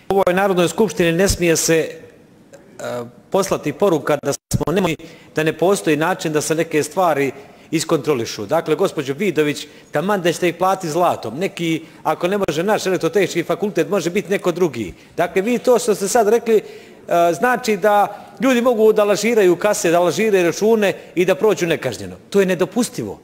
U ovoj Narodnoj skupštini ne smije se poslati poruka da smo nemoćni, da ne postoji način da se neke stvari iskontrolišu. Dakle, gospođo Vidović, taman da ćete ih platiti zlatom. Neki, ako ne može naš elektrotehnički fakultet, može biti neko drugi. Dakle, vi to što ste sad rekli, znači da ljudi mogu da lažiraju kase, da lažiraju račune i da prođu nekažnjeno. To je nedopustivo.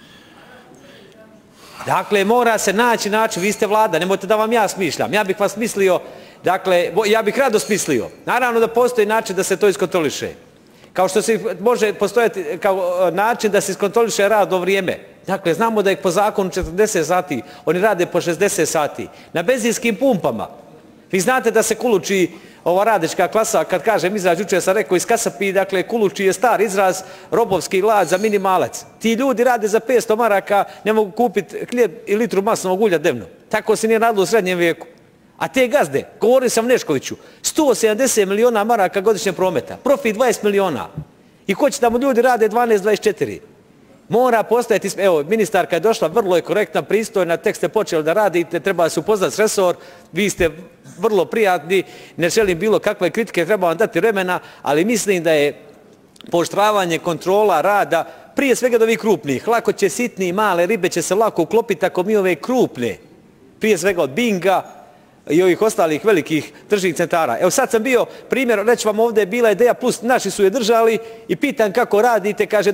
Dakle, mora se naći način, vi ste vlada, nemojte da vam ja smišljam. Ja bih vas mislio, dakle, ja bih rado smislio. Naravno da postoji način da se to iskontroliše. Kao što se može postojati kao način da se iskontroliše rad do vrijeme. Dakle, znamo da je po zakonu 40 sati, oni rade po 60 sati. Na benzinskim pumpama. Vi znate da se kuluči ova radnička klasa, kad kažem izraz, jučer sam rekao iz kasapi, dakle, kuluči je star izraz, robovski lad za minimalac. Ti ljudi rade za 500 maraka, ne mogu kupiti hljeb i litru maslinovog ulja dnevno. Tako se nije radilo u srednjem vijeku. A te gazde, govorio sam Neškoviću, 170 miliona maraka godišnje prometa, profit 20 miliona. I ko će da mu ljudi rade 12-24? Mora postojati, evo, ministarka je došla, vrlo je korektna, pristojna, tek ste počeli da radite, treba se upoznati s resor, vi ste vrlo prijatni, ne želim bilo kakve kritike, treba vam dati vremena, ali mislim da je pooštravanje kontrola rada, prije svega do ovih krupnih, lako će sitni i male ribe će se lako uklopiti ako mi ove krupne, prije svega od Binga i ovih ostalih velikih tržnih centara. Evo sad sam bio, primjer, reći vam ovdje je bila Ideja Plus, naši su je držali i pitan kako radite, kaže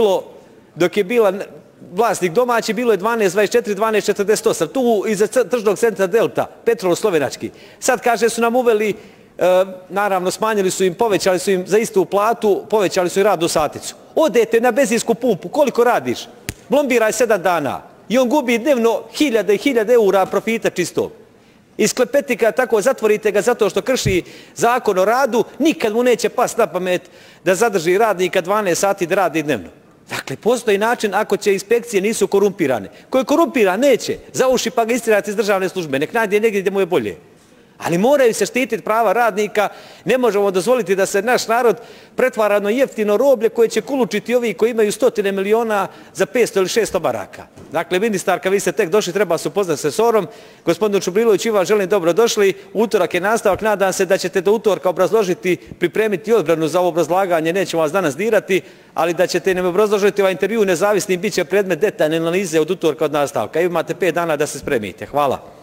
dok je bila vlasnik domaći, bilo je 12.24, 12.48, tu iza tržnog centra Delta, Petrol slovenački. Sad kaže su nam uveli, naravno smanjili su im, povećali su im za istu platu, povećali su im radnu saticu. Odete na benzinsku pumpu, koliko radiš? Blombiraj 7 dana i on gubi dnevno hiljade i hiljade eura profita čistog. Iz klepetika tako zatvorite ga zato što krši zakon o radu, nikad mu neće past na pamet da zadrži radnika 12 sati da radi dnevno. Dakle, postoji način ako će inspekcije nisu korumpirane. Ko je korumpiran, neće. Za uši pa ga istirati iz državne službe. Nek najde negdje gdje mu je bolje. Ali moraju se štititi prava radnika. Ne možemo dozvoliti da se naš narod pretvara na jeftino roblje koje će kulučiti ovi koji imaju 100 miliona za 500 ili 600 maraka. Dakle, ministarka, vi ste tek došli, treba se upoznati s resorom. Gospodinu Čubriloviću, i vam želim dobrodošli. Utorak je nastavak, nadam se da ćete do utorka obrazložiti, pripremiti odbranu za ovo obrazlaganje, nećemo vas danas dirati, ali da ćete nam obrazložiti ovaj intervju nezavisni, bit će predmet detaljne analize od utorka od nastavka. Imate 5 dana da se spremite. Hvala.